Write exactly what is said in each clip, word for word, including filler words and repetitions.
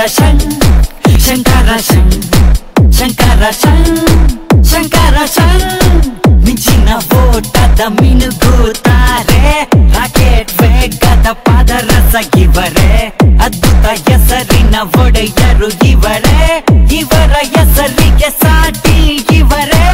ಶಂ ಶಂಕರ ಶಂ ಶಂಕರ ಶಂ ಶಂಕರ ಶಂ ಮಿಂಚಿನ ಓಟದ ಮಿನುಗುತ್ತಾರೆ ರಾಕೆಟ್ ವೇಗದ ಪಾದರಸ ಇವರೇ ಅದ್ಭುತ ಹೆಸರಿನ ಒಡೆಯರು ಇವರೇ ಇವರ ಹೆಸರಿಗೆ ಸಾಟಿ ಇವರೇ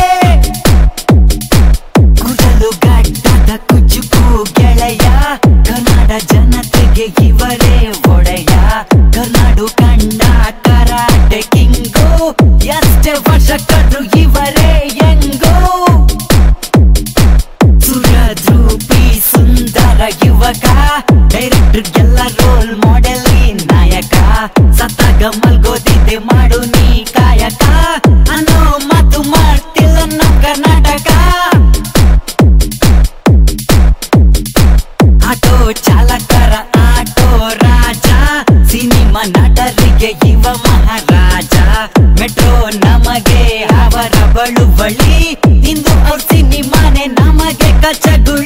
ಕುರಲು ಗಡ್ಡದ ಕುಚುಕು ಗೆಳೆಯ ಕನ್ನಡ ಜನತೆಗೆ ಇವರೇ ಒಡೆಯ ಕರ್ನಾಡು ಕಂಡ ಕರಾಟೆ ಕಿಂಗು ಎಷ್ಟೇ ವರ್ಷ ಕದ್ರು ಇವರೇ ಹೆಂಗೋ ಸುರದ್ರೂಪಿ ಸುಂದರ ಯುವಕ ಡೈರೆಕ್ಟರ್ ಎಲ್ಲ ರೋಲ್ ಮಾಡೆಲ್ ನಾಯಕ ಸತ್ತಾಗ ಮಲ್ಗೋದಿದ್ದೆ ಮಾಡು ನೀ ಕಾಯಕ ಅನ್ನೋ ಮಾತು ಮಾಡ್ತಿಲ್ಲ ನಮ್ಮ ಕರ್ನಾಟಕ ಆಟೋ ಚಾಲಕರ ಆಟೋ ರಾಜ ಸಿನಿಮಾ ನಟರಿಗೆ ಇವ ಮಹಾರಾಜ ಮೆಟ್ರೋ ನಮಗೆ ಅವರ ಬಳುವಳಿ ಇಂದು ಅವ್ರ ಸಿನಿಮಾನೆ ನಮಗೆ ಕಚಗುಳಿ